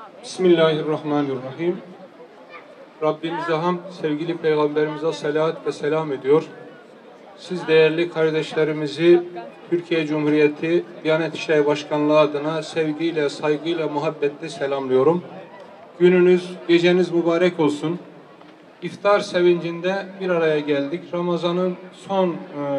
Bismillahirrahmanirrahim. Rabbimize hamd, sevgili Peygamberimize salat ve selam ediyor. Siz değerli kardeşlerimizi Türkiye Cumhuriyeti Diyanet İşleri Başkanlığı adına sevgiyle, saygıyla, muhabbetle selamlıyorum. Gününüz, geceniz mübarek olsun. İftar sevincinde bir araya geldik. Ramazan'ın son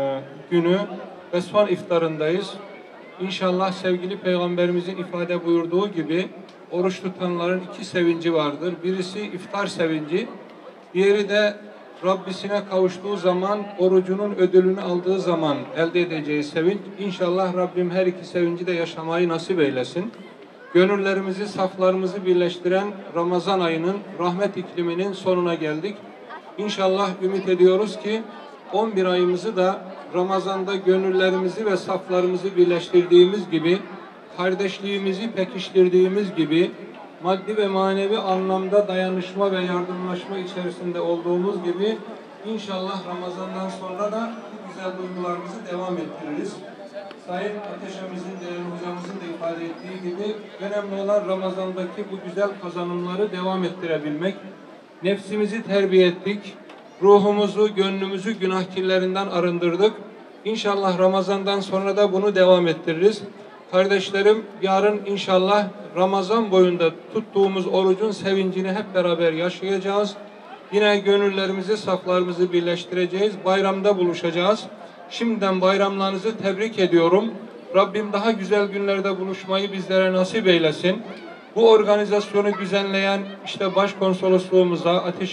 günü ve son iftarındayız. İnşallah sevgili Peygamberimizin ifade buyurduğu gibi oruç tutanların iki sevinci vardır. Birisi iftar sevinci, diğeri de Rabbisine kavuştuğu zaman, orucunun ödülünü aldığı zaman elde edeceği sevinç. İnşallah Rabbim her iki sevinci de yaşamayı nasip eylesin. Gönüllerimizi, saflarımızı birleştiren Ramazan ayının, rahmet ikliminin sonuna geldik. İnşallah ümit ediyoruz ki 11 ayımızı da Ramazan'da gönüllerimizi ve saflarımızı birleştirdiğimiz gibi, kardeşliğimizi pekiştirdiğimiz gibi, maddi ve manevi anlamda dayanışma ve yardımlaşma içerisinde olduğumuz gibi inşallah Ramazan'dan sonra da bu güzel duygularımızı devam ettiririz. Sayın Ateşemizin, değerli hocamızın da ifade ettiği gibi önemli olan Ramazan'daki bu güzel kazanımları devam ettirebilmek. Nefsimizi terbiye ettik, ruhumuzu, gönlümüzü günah kirlerinden arındırdık. İnşallah Ramazan'dan sonra da bunu devam ettiririz. Kardeşlerim, yarın inşallah Ramazan boyunda tuttuğumuz orucun sevincini hep beraber yaşayacağız. Yine gönüllerimizi, saflarımızı birleştireceğiz. Bayramda buluşacağız. Şimdiden bayramlarınızı tebrik ediyorum. Rabbim daha güzel günlerde buluşmayı bizlere nasip eylesin. Bu organizasyonu düzenleyen işte Başkonsolosluğumuza,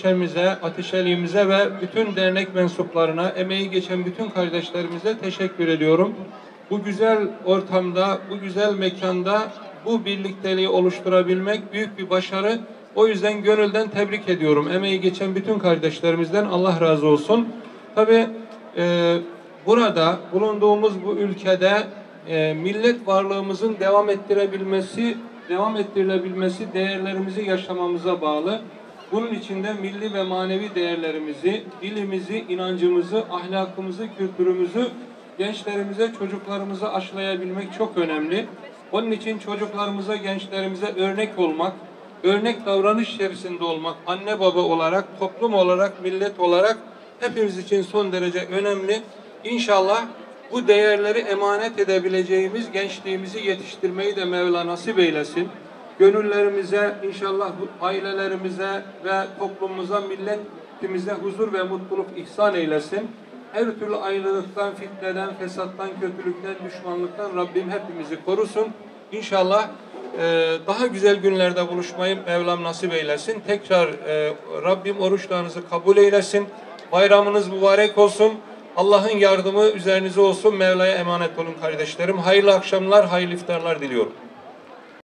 Ateşeliğimize ve bütün dernek mensuplarına, emeği geçen bütün kardeşlerimize teşekkür ediyorum. Bu güzel ortamda, bu güzel mekanda bu birlikteliği oluşturabilmek büyük bir başarı. O yüzden gönülden tebrik ediyorum. Emeği geçen bütün kardeşlerimizden Allah razı olsun. Tabii burada bulunduğumuz bu ülkede millet varlığımızın devam ettirilebilmesi değerlerimizi yaşamamıza bağlı. Bunun için de milli ve manevi değerlerimizi, dilimizi, inancımızı, ahlakımızı, kültürümüzü gençlerimize, çocuklarımıza aşılayabilmek çok önemli. Onun için çocuklarımıza, gençlerimize örnek olmak, örnek davranış içerisinde olmak, anne baba olarak, toplum olarak, millet olarak hepimiz için son derece önemli. İnşallah bu değerleri emanet edebileceğimiz gençliğimizi yetiştirmeyi de Mevla nasip eylesin. Gönüllerimize, inşallah ailelerimize ve toplumumuza, milletimize huzur ve mutluluk ihsan eylesin. Her türlü ayrılıktan, fitneden, fesattan, kötülükten, düşmanlıktan Rabbim hepimizi korusun. İnşallah daha güzel günlerde buluşmayı Mevlam nasip eylesin. Tekrar Rabbim oruçlarınızı kabul eylesin. Bayramınız mübarek olsun. Allah'ın yardımı üzerinize olsun. Mevla'ya emanet olun kardeşlerim. Hayırlı akşamlar, hayırlı iftarlar diliyorum.